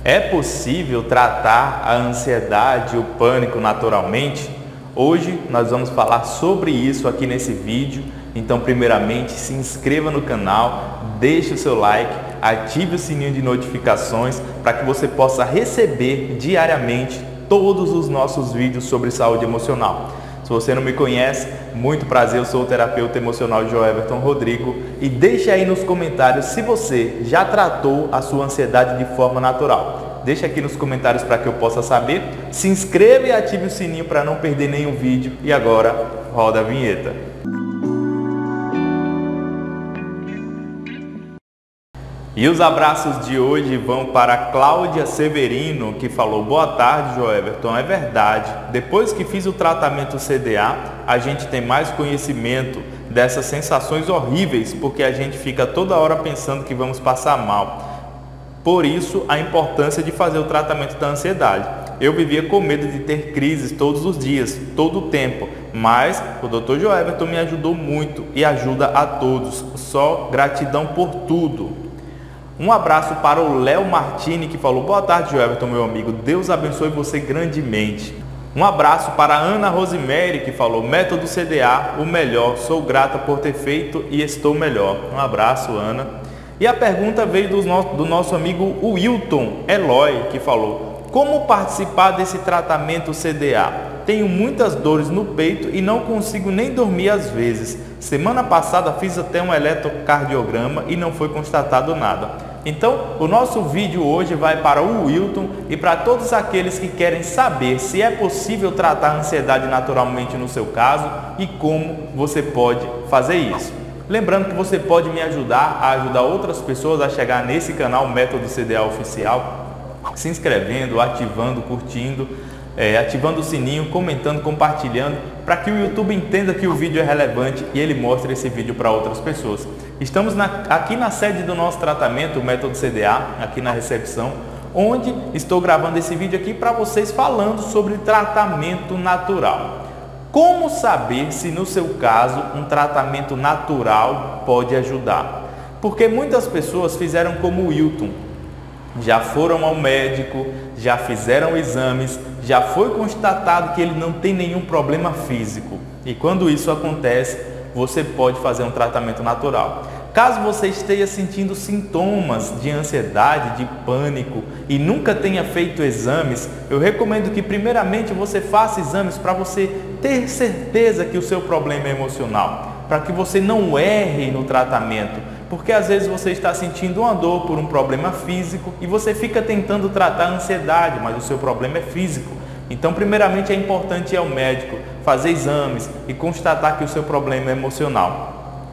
É possível tratar a ansiedade e o pânico naturalmente? Hoje nós vamos falar sobre isso aqui nesse vídeo. Então, primeiramente, se inscreva no canal, deixe o seu like, ative o sininho de notificações para que você possa receber diariamente todos os nossos vídeos sobre saúde emocional. Se você não me conhece, muito prazer, eu sou o terapeuta emocional Joeverton Rodrigo e deixe aí nos comentários se você já tratou a sua ansiedade de forma natural. Deixe aqui nos comentários para que eu possa saber. Se inscreva e ative o sininho para não perder nenhum vídeo. E agora, roda a vinheta. E os abraços de hoje vão para Cláudia Severino, que falou: boa tarde, Joeverton. É verdade, depois que fiz o tratamento CDA, a gente tem mais conhecimento dessas sensações horríveis, porque a gente fica toda hora pensando que vamos passar mal. Por isso, a importância de fazer o tratamento da ansiedade. Eu vivia com medo de ter crises todos os dias, todo o tempo, mas o Dr. Joeverton me ajudou muito e ajuda a todos. Só gratidão por tudo. Um abraço para o Léo Martini, que falou: boa tarde, Joeverton, meu amigo. Deus abençoe você grandemente. Um abraço para a Ana Rosemary, que falou: método CDA, o melhor. Sou grata por ter feito e estou melhor. Um abraço, Ana. E a pergunta veio do nosso amigo Wilton Eloy, que falou: como participar desse tratamento CDA? Tenho muitas dores no peito e não consigo nem dormir às vezes. Semana passada fiz até um eletrocardiograma e não foi constatado nada. Então, o nosso vídeo hoje vai para o Wilton e para todos aqueles que querem saber se é possível tratar a ansiedade naturalmente no seu caso e como você pode fazer isso. Lembrando que você pode me ajudar a ajudar outras pessoas a chegar nesse canal Método CDA Oficial, se inscrevendo, ativando, curtindo, ativando o sininho, comentando, compartilhando, para que o YouTube entenda que o vídeo é relevante e ele mostre esse vídeo para outras pessoas. Estamos aqui na sede do nosso tratamento, o Método CDA, aqui na recepção, onde estou gravando esse vídeo aqui para vocês falando sobre tratamento natural. Como saber se no seu caso um tratamento natural pode ajudar? Porque muitas pessoas fizeram como o Wilton. Já foram ao médico, já fizeram exames, já foi constatado que ele não tem nenhum problema físico. E quando isso acontece, você pode fazer um tratamento natural. Caso você esteja sentindo sintomas de ansiedade, de pânico e nunca tenha feito exames, eu recomendo que primeiramente você faça exames para você ter certeza que o seu problema é emocional, para que você não erre no tratamento. Porque às vezes você está sentindo uma dor por um problema físico e você fica tentando tratar a ansiedade, mas o seu problema é físico. Então, primeiramente é importante ir ao médico, fazer exames e constatar que o seu problema é emocional.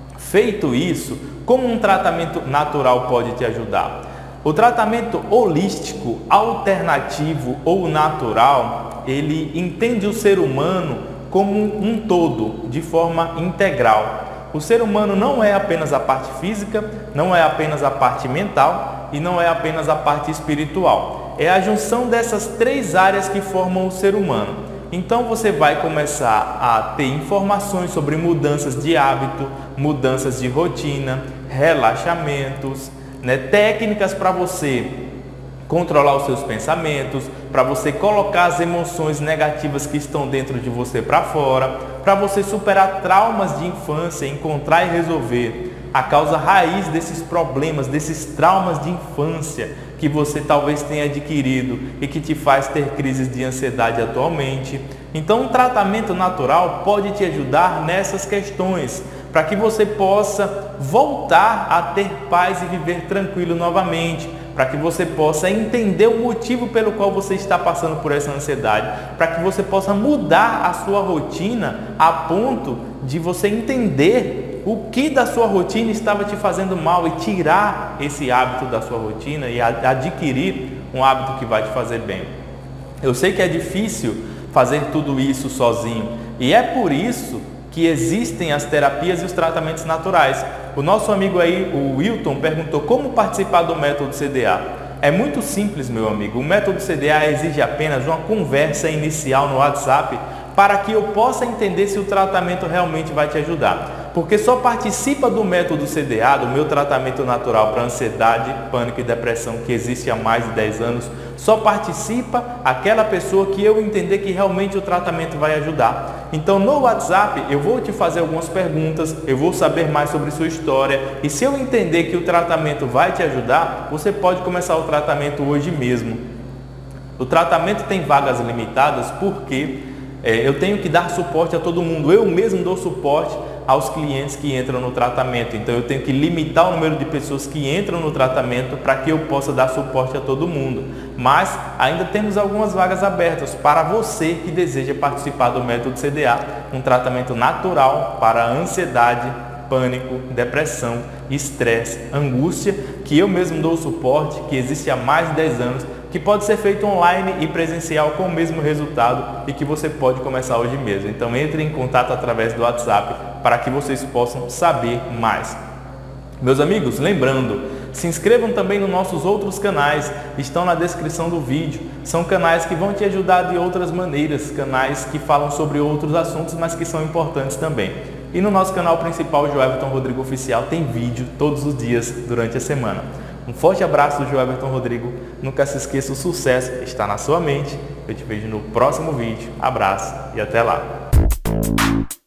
Feito isso, como um tratamento natural pode te ajudar? O tratamento holístico, alternativo ou natural, ele entende o ser humano como um todo, de forma integral. O ser humano não é apenas a parte física, não é apenas a parte mental e não é apenas a parte espiritual. É a junção dessas três áreas que formam o ser humano. Então você vai começar a ter informações sobre mudanças de hábito, mudanças de rotina, relaxamentos, técnicas para você controlar os seus pensamentos, para você colocar as emoções negativas que estão dentro de você para fora, para você superar traumas de infância, encontrar e resolver a causa raiz desses problemas, desses traumas de infância que você talvez tenha adquirido e que te faz ter crises de ansiedade atualmente. Então, um tratamento natural pode te ajudar nessas questões, para que você possa voltar a ter paz e viver tranquilo novamente, para que você possa entender o motivo pelo qual você está passando por essa ansiedade, para que você possa mudar a sua rotina a ponto de você entender o que da sua rotina estava te fazendo mal e tirar esse hábito da sua rotina e adquirir um hábito que vai te fazer bem. Eu sei que é difícil fazer tudo isso sozinho e é por isso que existem as terapias e os tratamentos naturais. O nosso amigo aí, o Wilton, perguntou como participar do método CDA. É muito simples, meu amigo. O método CDA exige apenas uma conversa inicial no WhatsApp para que eu possa entender se o tratamento realmente vai te ajudar. porque só participa do método CDA, do meu tratamento natural para ansiedade, pânico e depressão que existe há mais de 10 anos, só participa aquela pessoa que eu entender que realmente o tratamento vai ajudar. Então no WhatsApp eu vou te fazer algumas perguntas, eu vou saber mais sobre sua história e se eu entender que o tratamento vai te ajudar, você pode começar o tratamento hoje mesmo. O tratamento tem vagas limitadas porque eu tenho que dar suporte a todo mundo, eu mesmo dou suporte aos clientes que entram no tratamento, então eu tenho que limitar o número de pessoas que entram no tratamento para que eu possa dar suporte a todo mundo, mas ainda temos algumas vagas abertas para você que deseja participar do método CDA, um tratamento natural para ansiedade, pânico, depressão, estresse, angústia, que eu mesmo dou suporte, que existe há mais de 10 anos, que pode ser feito online e presencial com o mesmo resultado e que você pode começar hoje mesmo. Então entre em contato através do WhatsApp para que vocês possam saber mais. Meus amigos, lembrando, se inscrevam também nos nossos outros canais, estão na descrição do vídeo. São canais que vão te ajudar de outras maneiras, canais que falam sobre outros assuntos, mas que são importantes também. E no nosso canal principal, Joelverton Rodrigo Oficial, tem vídeo todos os dias durante a semana. Um forte abraço do Joelverton Rodrigo. Nunca se esqueça, o sucesso está na sua mente. Eu te vejo no próximo vídeo. Abraço e até lá.